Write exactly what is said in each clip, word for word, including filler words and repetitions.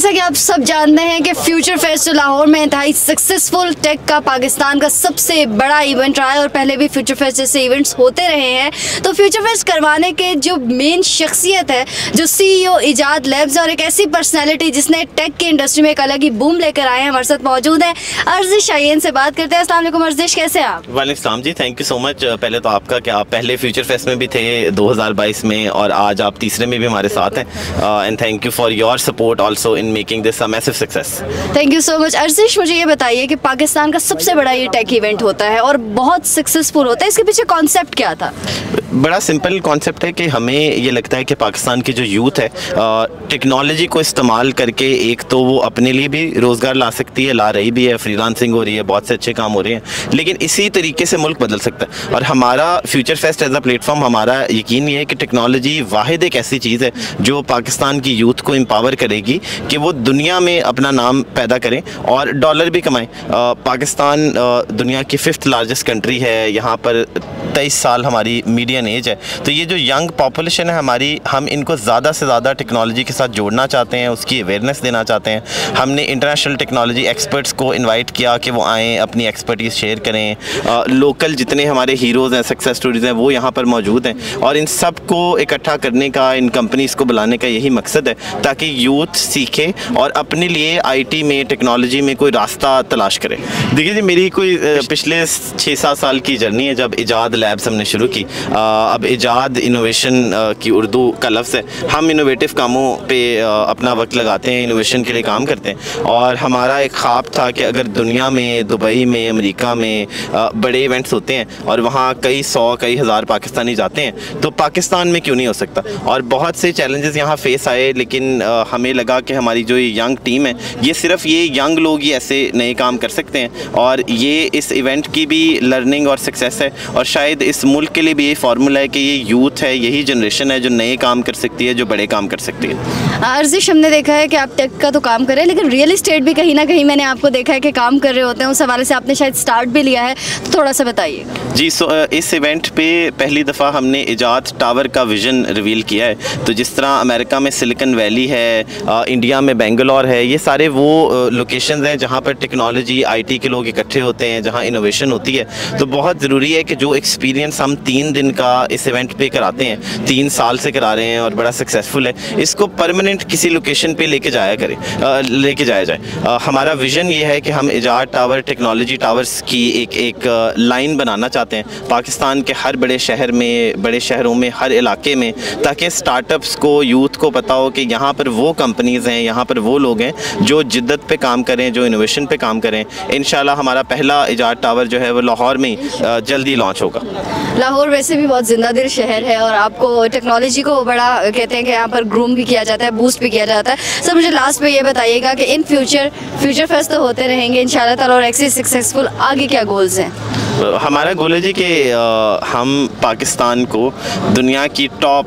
जैसा कि आप सब जानते हैं कि फ्यूचर फेस्ट लाहौर में इंतहाई सक्सेसफुल टेक का पाकिस्तान का सबसे बड़ा इवेंट रहा है और पहले भी फ्यूचर फेस्ट जैसे इवेंट्स होते रहे हैं। तो फ्यूचर फेस्ट करवाने के जो मेन शख्सियत है, जो सीईओ इजाद लैब्स और एक ऐसी पर्सनैलिटी जिसने टेक की इंडस्ट्री में एक अलग ही बूम लेकर आए हैं, हमारे साथ मौजूद है अर्जिश शाहीन से बात करते हैं। अस्सलाम वालेकुम अर्जिश, कैसे हैं आप? वालेकुम जी, थैंक यू सो मच। पहले तो आपका कि आप पहले फ्यूचर फेस्ट में भी थे दो हज़ार बाईस में और आज आप तीसरे में भी हमारे साथ हैं, and thank you for your support also in making this a massive success. Thank you so much. Arjish, मुझे ये बताइए कि पाकिस्तान का सबसे बड़ा ये टेक इवेंट होता है और बहुत सक्सेसफुल होता है, इसके पीछे कॉन्सेप्ट क्या था? बड़ा सिंपल कॉन्सेप्ट है कि हमें ये लगता है कि पाकिस्तान की जो यूथ है टेक्नोलॉजी को इस्तेमाल करके एक तो वो अपने लिए भी रोज़गार ला सकती है, ला रही भी है, फ्रीलांसिंग हो रही है, बहुत से अच्छे काम हो रहे हैं, लेकिन इसी तरीके से मुल्क बदल सकता है। और हमारा future fest as a platform, हमारा यकीन ये है कि टेक्नोलॉजी वाहिद एक ऐसी चीज़ है जो पाकिस्तान की यूथ को एम्पावर करेगी कि वो दुनिया में अपना नाम पैदा करें और डॉलर भी कमाएं। पाकिस्तान दुनिया की फिफ्थ लार्जेस्ट कंट्री है, यहाँ पर तेईस साल हमारी मीडियन एज है, तो ये जो यंग पॉपुलेशन है हमारी, हम इनको ज़्यादा से ज़्यादा टेक्नोलॉजी के साथ जोड़ना चाहते हैं, उसकी अवेयरनेस देना चाहते हैं। हमने इंटरनेशनल टेक्नोलॉजी एक्सपर्ट्स को इनवाइट किया कि वो आएँ, अपनी एक्सपर्टीज़ शेयर करें। आ, लोकल जितने हमारे हीरोज़ हैं, सक्सेस स्टोरीज़ हैं, वो यहाँ पर मौजूद हैं और इन सब को इकट्ठा करने का, इन कंपनीज़ को बुलाने का यही मकसद है ताकि यूथ सीखे और अपने लिए आई टी में, टेक्नोलॉजी में कोई रास्ता तलाश करे। देखिए जी, मेरी कोई पिछले छः सात साल की जर्नी है जब इजाद लैब्स हमने शुरू की। आ, अब इजाद इनोवेशन की उर्दू का लफ्ज़ है। हम इनोवेटिव कामों पे आ, अपना वक्त लगाते हैं, इनोवेशन के लिए काम करते हैं और हमारा एक ख्वाब था कि अगर दुनिया में, दुबई में, अमेरिका में आ, बड़े इवेंट्स होते हैं और वहाँ कई सौ कई हज़ार पाकिस्तानी जाते हैं, तो पाकिस्तान में क्यों नहीं हो सकता। और बहुत से चैलेंजेस यहाँ फेस आए, लेकिन आ, हमें लगा कि हमारी जो यंग टीम है, ये सिर्फ ये यंग लोग ही ऐसे नए काम कर सकते हैं और ये इस इवेंट की भी लर्निंग और सक्सेस है और शायद इस मुल्क के लिए भी ये फार्मूला है कि ये यूथ है, यही जनरेशन है जो नए काम कर सकती है, जो बड़े काम कर सकती है। अर्जिश, हमने देखा है कि आप टेक का तो काम कर रहे हैं, लेकिन रियल इस्टेट भी कहीं ना कहीं मैंने आपको देखा है कि काम कर रहे होते हैं, उस हवाले से आपने शायद स्टार्ट भी लिया है, तो थोड़ा सा बताइए। जी, सो इस इवेंट पे पहली दफ़ा हमने इजाद टावर का विज़न रिवील किया है। तो जिस तरह अमेरिका में सिलिकन वैली है, इंडिया में बेंगलोर है, ये सारे वो लोकेशंस हैं जहाँ पर टेक्नोलॉजी, आईटी के लोग इकट्ठे होते हैं, जहाँ इनोवेशन होती है। तो बहुत ज़रूरी है कि जो एक्सपीरियंस हम तीन दिन का इस इवेंट पे कराते हैं, तीन साल से करा रहे हैं और बड़ा सक्सेसफुल है, इसको परमानेंट किसी लोकेशन पे लेके जाया करें, लेके जाया जाए। आ, हमारा विज़न ये है कि हम इजाद टावर, टेक्नोलॉजी टावर्स की एक एक लाइन बनाना चाहते हैं पाकिस्तान के हर बड़े शहर में, बड़े शहरों में, हर इलाके में, ताकि स्टार्टअप्स को, यूथ को पता हो कि यहाँ पर वो कंपनीज़ हैं, यहाँ पर वो लोग हैं जो जिद्दत पे काम करें, जो इनोवेशन पे काम करें। इंशाल्लाह हमारा पहला इजाद टावर जो है वो लाहौर में जल्दी लॉन्च होगा। लाहौर वैसे भी बहुत जिंदा दिल शहर है और आपको टेक्नोलॉजी को बड़ा कहते हैं कि यहाँ पर ग्रूम भी किया जाता है, बूस्ट भी किया जाता है। सर, मुझे लास्ट में ये बताइएगा कि इन फ्यूचर फ्यूचर फेस्ट तो होते रहेंगे इंशाल्लाह ताला और ऐसे सक्सेसफुल, आगे क्या गोल्स हैं? हमारा गोल है जी कि हम पाकिस्तान को दुनिया की टॉप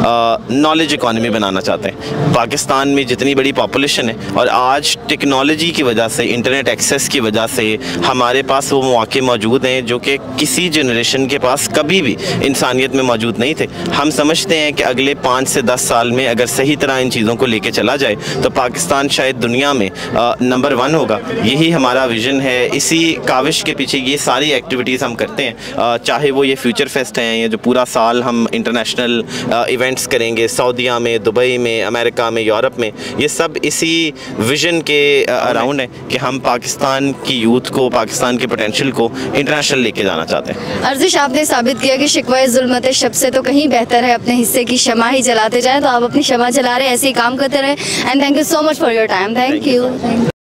नॉलेज इकॉनमी बनाना चाहते हैं। पाकिस्तान में जितनी बड़ी पॉपुलेशन है और आज टेक्नोलॉजी की वजह से, इंटरनेट एक्सेस की वजह से हमारे पास वो मौके मौजूद हैं जो कि किसी जनरेशन के पास कभी भी इंसानियत में मौजूद नहीं थे। हम समझते हैं कि अगले पाँच से दस साल में अगर सही तरह इन चीज़ों को लेके चला जाए तो पाकिस्तान शायद दुनिया में नंबर वन होगा। यही हमारा विज़न है। इसी काविश के पीछे ये सारी एक्टिविटीज़ हम करते हैं, चाहे वो ये फ्यूचर फेस्ट हैं, ये जो पूरा साल हम इंटरनेशनल इवेंट्स करेंगे सऊदीया में, दुबई में, अमेरिका में, यूरोप में, ये सब इसी विज़न के अराउंड है कि हम पाकिस्तान की यूथ को, पाकिस्तान के पोटेंशियल को इंटरनेशनल लेके जाना चाहते हैं। अर्जिश, आपने साबित किया कि शिकवा ज़ुल्मत शब से तो कहीं बेहतर है अपने हिस्से की शमा ही जलाते जाएं, तो आप अपनी शमा जला रहे हैं, ऐसे ही काम करते रहे। And thank you so much for your time. Thank you.